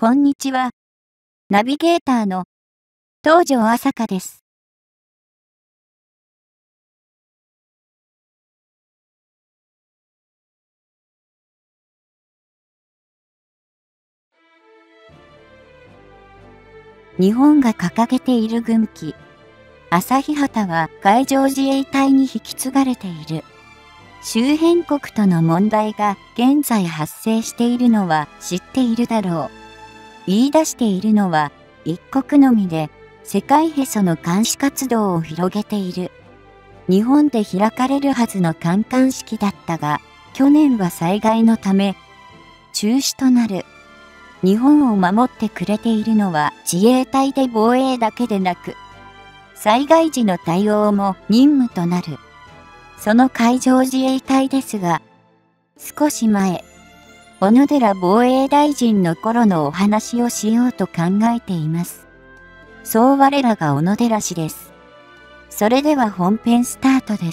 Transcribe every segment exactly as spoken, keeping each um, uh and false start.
こんにちは。ナビゲーターの東條朝香です。日本が掲げている軍旗、朝日旗は海上自衛隊に引き継がれている。周辺国との問題が現在発生しているのは知っているだろう。言い出しているのは一国のみで世界へその監視活動を広げている。日本で開かれるはずの観艦式だったが、去年は災害のため中止となる。日本を守ってくれているのは自衛隊で防衛だけでなく、災害時の対応も任務となる。その海上自衛隊ですが、少し前、小野寺防衛大臣の頃のお話をしようと考えています。そう我らが小野寺氏です。それでは本編スタートです。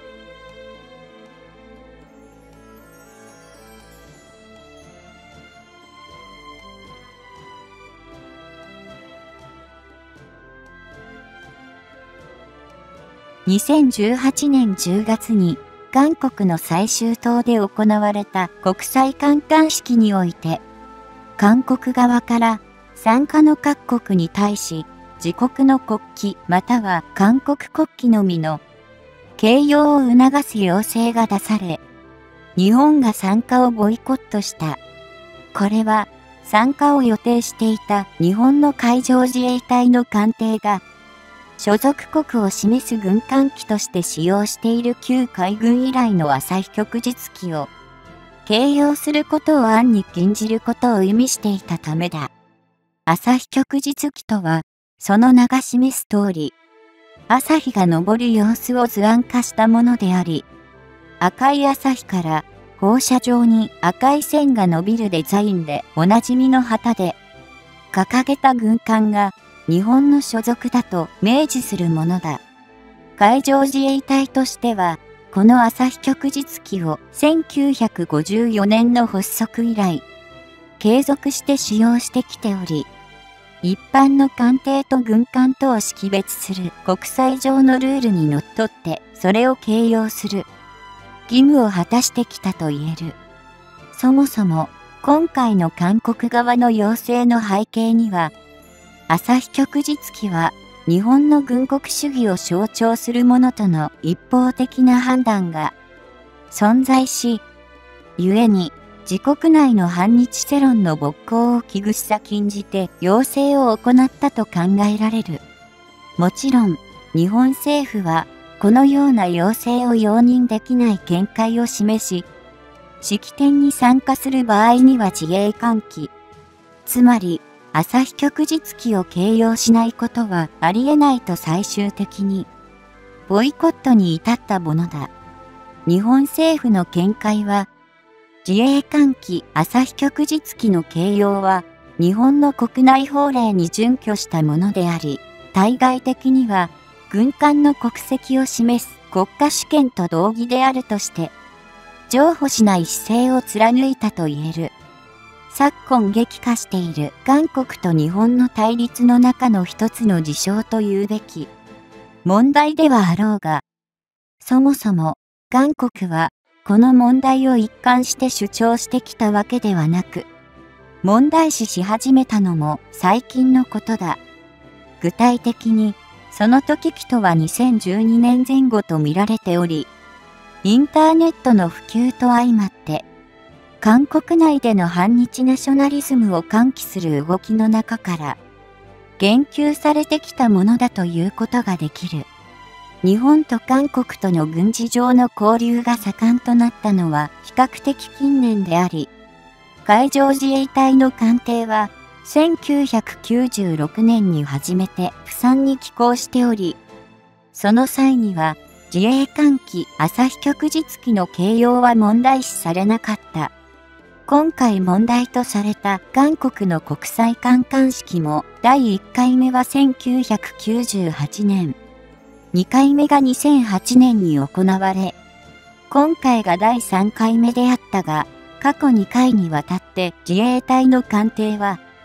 にせんじゅうはちねんじゅうがつに韓国の最終島で行われた国際観艦式において、韓国側から参加の各国に対し、自国の国旗または韓国国旗のみの掲揚を促す要請が出され、日本が参加をボイコットした。これは参加を予定していた日本の海上自衛隊の艦艇が、所属国を示す軍艦旗として使用している旧海軍以来の朝日旭日旗を掲揚することを暗に禁じることを意味していたためだ。朝日旭日旗とは、その名が示す通り、朝日が昇る様子を図案化したものであり、赤い朝日から放射状に赤い線が伸びるデザインでおなじみの旗で、掲げた軍艦が日本の所属だと明示するものだ。海上自衛隊としては、この朝日旭日旗をせんきゅうひゃくごじゅうよねんの発足以来、継続して使用してきており、一般の艦艇と軍艦とを識別する国際上のルールにのっとってそれを掲揚する義務を果たしてきたと言える。そもそも今回の韓国側の要請の背景には、朝日旭日旗は日本の軍国主義を象徴するものとの一方的な判断が存在し、故に自国内の反日世論の勃興を危惧し先んじて要請を行ったと考えられる。もちろん、日本政府はこのような要請を容認できない見解を示し、式典に参加する場合には自衛艦旗、つまり朝日旭日旗を掲揚しないことはありえないと最終的にボイコットに至ったものだ。日本政府の見解は、自衛艦旗朝日旭日旗の掲揚は日本の国内法令に準拠したものであり、対外的には軍艦の国籍を示す国家主権と同義であるとして、譲歩しない姿勢を貫いたと言える。昨今激化している韓国と日本の対立の中の一つの事象というべき問題ではあろうが、そもそも韓国はこの問題を一貫して主張してきたわけではなく、問題視し始めたのも最近のことだ。具体的に、その時期とはにせんじゅうにねんぜん後と見られており、インターネットの普及と相まって、韓国内での反日ナショナリズムを喚起する動きの中から、言及されてきたものだということができる。日本と韓国との軍事上の交流が盛んとなったのは比較的近年であり、海上自衛隊の艦艇はせんきゅうひゃくきゅうじゅうろくねんに初めて釜山に寄港しており、その際には自衛艦旗朝日旭日旗の掲揚は問題視されなかった。今回問題とされた韓国の国際観艦式もだいいっかいめはせんきゅうひゃくきゅうじゅうはちねん、にかいめがにせんはちねんに行われ、今回がだいさんかいめであったが、過去にかいにわたって自衛隊の艦艇は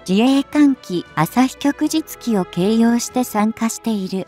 自衛艦機朝日旭日機を掲揚して参加している。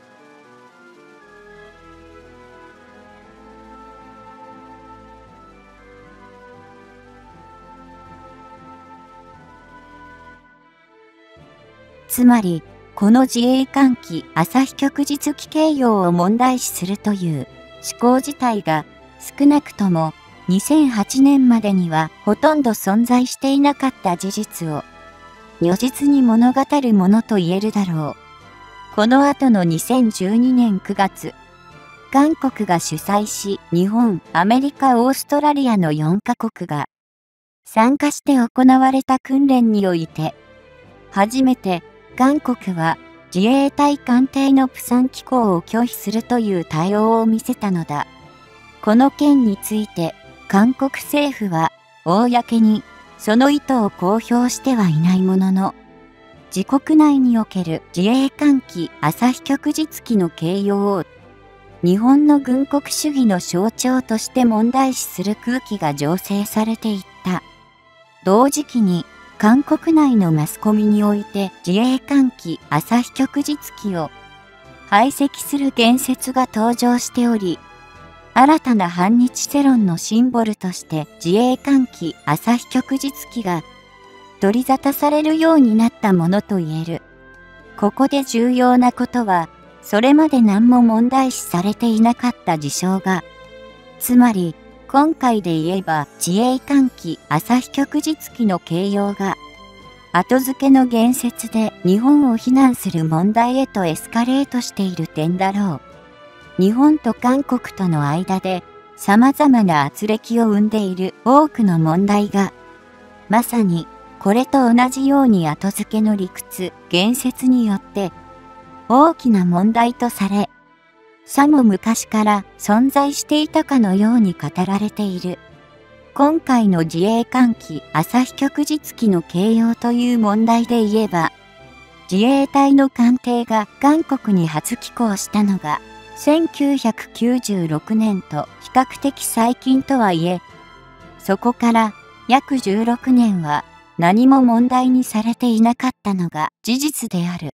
つまり、この自衛艦機朝日旭日機掲揚を問題視するという思考自体が少なくともにせんはちねんまでにはほとんど存在していなかった事実を如実に物語るものと言えるだろう。この後のにせんじゅうにねんくがつ、韓国が主催し日本、アメリカ、オーストラリアのよんかこくが参加して行われた訓練において、初めて韓国は自衛隊艦艇のプサン寄港を拒否するという対応を見せたのだ。この件について韓国政府は公にその意図を公表してはいないものの、自国内における自衛艦機朝日旭日機の掲揚を日本の軍国主義の象徴として問題視する空気が醸成されていった。同時期に韓国内のマスコミにおいて自衛艦機朝日旭日機を排斥する言説が登場しており、新たな反日世論のシンボルとして自衛艦機朝日旭日機が取り沙汰されるようになったものと言える。ここで重要なことは、それまで何も問題視されていなかった事象が、つまり、今回で言えば自衛艦機朝日旭日機の掲揚が後付けの言説で日本を非難する問題へとエスカレートしている点だろう。日本と韓国との間で様々な圧力を生んでいる多くの問題がまさにこれと同じように後付けの理屈、言説によって大きな問題とされ、さも昔から存在していたかのように語られている。今回の自衛艦機朝日旭日機の掲揚という問題で言えば、自衛隊の艦艇が韓国に初寄港したのがせんきゅうひゃくきゅうじゅうろくねんと比較的最近とはいえ、そこから約じゅうろくねんは何も問題にされていなかったのが事実である。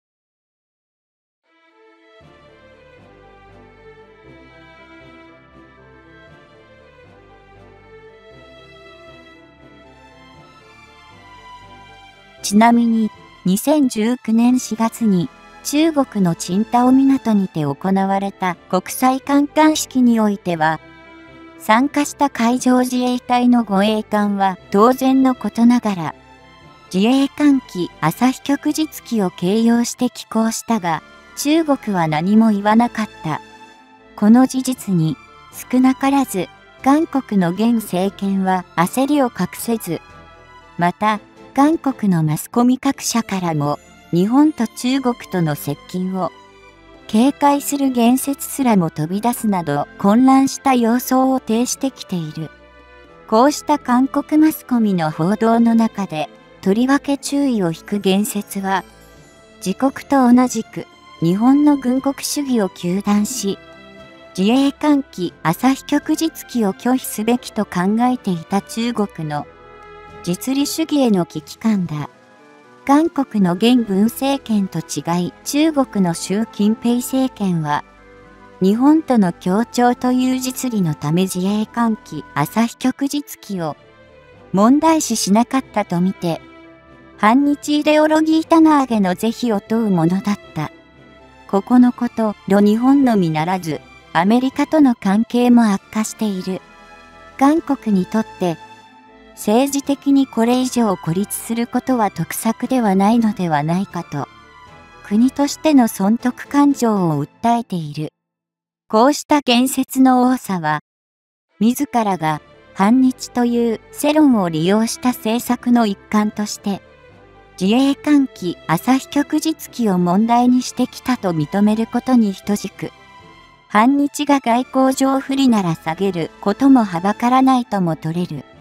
ちなみに、にせんじゅうきゅうねんしがつに中国の青島港にて行われた国際観艦式においては、参加した海上自衛隊の護衛艦は当然のことながら、自衛艦機朝日旭日機を掲揚して寄港したが、中国は何も言わなかった。この事実に少なからず韓国の現政権は焦りを隠せず、また、韓国のマスコミ各社からも日本と中国との接近を警戒する言説すらも飛び出すなど混乱した様相を呈してきている。こうした韓国マスコミの報道の中でとりわけ注意を引く言説は、自国と同じく日本の軍国主義を糾弾し、自衛艦機朝日旭日機を拒否すべきと考えていた中国の実利主義への危機感だ。韓国の現文政権と違い、中国の習近平政権は、日本との協調という実利のため自衛艦機朝日旭日機を問題視しなかったとみて、反日イデオロギー棚上げの是非を問うものだった。ここのこと、ろ日本のみならず、アメリカとの関係も悪化している。韓国にとって、政治的にこれ以上孤立することは得策ではないのではないかと、国としての損得感情を訴えている。こうした言説の多さは、自らが反日という世論を利用した政策の一環として、自衛艦機朝日旭日機を問題にしてきたと認めることに等しく、反日が外交上不利なら下げることもはばからないとも取れる。